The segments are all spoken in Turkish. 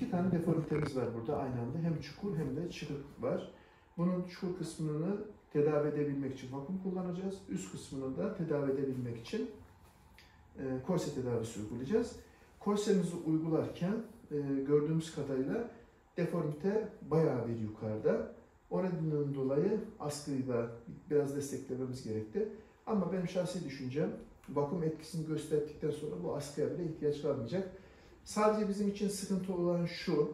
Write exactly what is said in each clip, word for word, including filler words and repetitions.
iki tane deformitemiz var burada aynı anda. Hem çukur hem de çıkık var. Bunun çukur kısmını tedavi edebilmek için vakum kullanacağız. Üst kısmını da tedavi edebilmek için e, korse tedavisi uygulayacağız. Korsemizi uygularken e, gördüğümüz kadarıyla deformite bayağı bir yukarıda. Oradan dolayı askıyla biraz desteklememiz gerekti. Ama benim şahsi düşüncem vakum etkisini gösterdikten sonra bu askıya bile ihtiyaç kalmayacak. Sadece bizim için sıkıntı olan şu,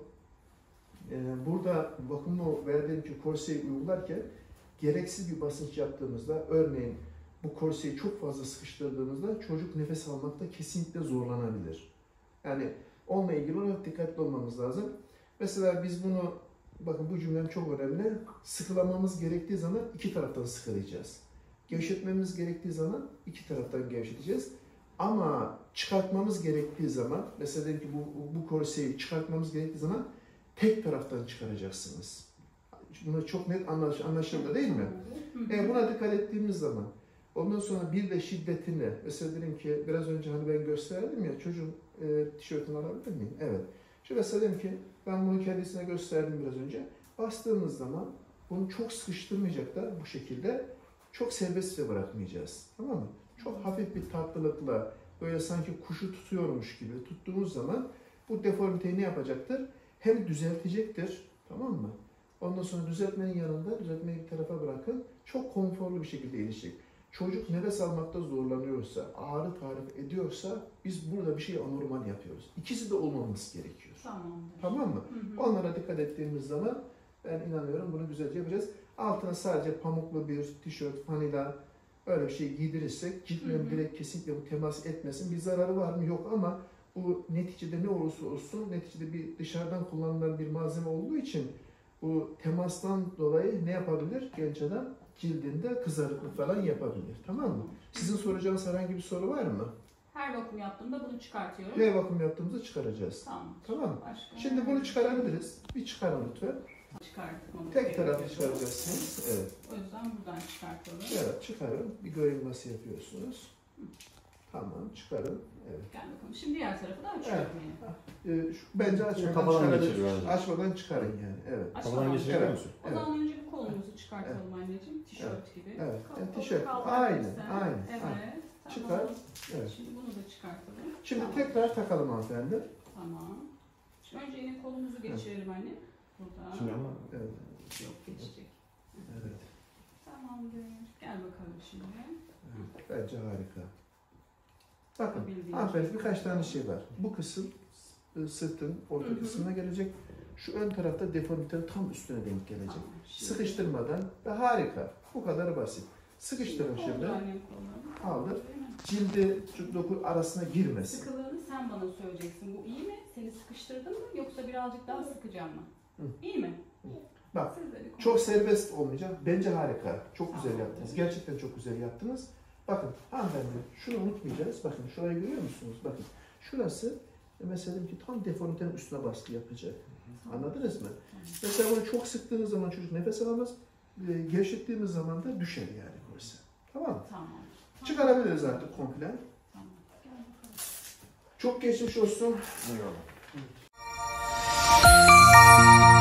e, burada vakumu veya diyelim ki korseyi uygularken gereksiz bir basınç yaptığımızda, örneğin bu korseyi çok fazla sıkıştırdığımızda çocuk nefes almakta kesinlikle zorlanabilir. Yani onunla ilgili olarak dikkatli olmamız lazım. Mesela biz bunu, bakın bu cümlem çok önemli, sıkılamamız gerektiği zaman iki taraftan sıkılayacağız. Gevşetmemiz gerektiği zaman iki taraftan gevşeteceğiz. Ama çıkartmamız gerektiği zaman, mesela diyelim ki bu, bu korseyi çıkartmamız gerektiği zaman tek taraftan çıkaracaksınız. Buna çok net anlaş, anlaşıldı değil mi? E buna dikkat ettiğimiz zaman, ondan sonra bir de şiddetini, mesela diyelim ki biraz önce hani ben gösterdim ya, çocuğun e, tişörtünü alabilir miyim? Evet. Şimdi mesela diyelim ki ben bunu kendisine gösterdim biraz önce. Bastığımız zaman bunu çok sıkıştırmayacak da bu şekilde çok serbestçe bırakmayacağız. Tamam mı? Çok hafif bir tatlılıkla böyle sanki kuşu tutuyormuş gibi tuttuğumuz zaman bu deformiteyi ne yapacaktır? Hem düzeltecektir. Tamam mı? Ondan sonra düzeltmenin yanında, düzeltmeyi bir tarafa bırakın, çok konforlu bir şekilde iyileşecek. Çocuk nefes almakta zorlanıyorsa, ağrı tarif ediyorsa biz burada bir şey anormal yapıyoruz. İkisi de olmaması gerekiyor. Tamamdır. Tamam mı? Hı hı. Onlara dikkat ettiğimiz zaman ben inanıyorum bunu güzelce yapacağız. Altına sadece pamuklu bir tişört, fanila öyle bir şey giydirirsek ciltlerin direkt kesinlikle bu temas etmesin. Bir zararı var mı? Yok ama bu neticede ne olursa olsun neticede bir dışarıdan kullanılan bir malzeme olduğu için bu temastan dolayı ne yapabilir? Genç adam cildinde kızarıklık falan yapabilir. Tamam mı? Sizin soracağınız herhangi bir soru var mı? Her vakum yaptığımda bunu çıkartıyorum. Her vakum yaptığımızda çıkaracağız. Tamam. Tamam mı? Başka Şimdi bunu çıkarabiliriz. Bir çıkarın lütfen. Çıkartmamız Tek taraflı gerekiyor. çıkaracaksınız. Evet. O yüzden buradan çıkartalım. Evet, çıkarın. Bir göreyim nasıl yapıyorsunuz. Tamam, çıkarın. Evet. Gel bakalım. Şimdi diğer tarafı da açıyorum Evet. yine. Ee, şu, bence açmadan Kafadan çıkarın. geçiriyor bence. Açmadan çıkarın yani. Evet. Kafadan geçirebiliyor Evet. musun? O zaman önce bir kolumuzu çıkartalım anneciğim. Tişört gibi. Evet. Kol- Yani kolu tişört. kaldırırsan. Aynı, aynı, Evet. aynı. Tamam. Çıkar. Evet. Şimdi bunu da çıkartalım. Şimdi Tamam. tekrar takalım hanımefendi. Tamam. Şimdi önce yine kolumuzu geçirelim anne. Burada. Şimdi ama Evet. Yok geçecek. Evet. Tamamdır. Gel bakalım şimdi. Evet. Bence harika. Bakın Yapabildiğim hanımefendi şey. birkaç tane şey var. Bu kısım e, sırtın orta Hı hı. kısmına gelecek. Şu ön tarafta deformitenin tam üstüne denk gelecek. Tamam, şimdi- Sıkıştırmadan ve harika. Bu kadar basit. Sıkıştırın Şimdi şimdi. oldu annem kolunu. Aldır. Değil mi? Cildi şu doku arasına girmesin. Sıkılığını sen bana söyleyeceksin. Bu iyi mi? Seni sıkıştırdın mı? Yoksa birazcık daha sıkacağım mı? Hı. İyi mi? Bak, Siz de bir çok konuşun. serbest olmayacak. Bence harika. Çok güzel Tamam. yaptınız. Gerçekten çok güzel yaptınız. Bakın hanımefendi şunu unutmayacağız. Bakın şurayı görüyor musunuz? Bakın şurası mesela ki tam deformitenin üstüne baskı yapacak. Anladınız mı? Mesela bunu çok sıktığınız zaman çocuk nefes alamaz. E, Gevşettiğimiz zaman da düşer yani korse. Tamam mı? Tamam. Çıkarabiliriz artık komple. Tamam. Gel bakalım. Çok geçmiş olsun. eyvallah.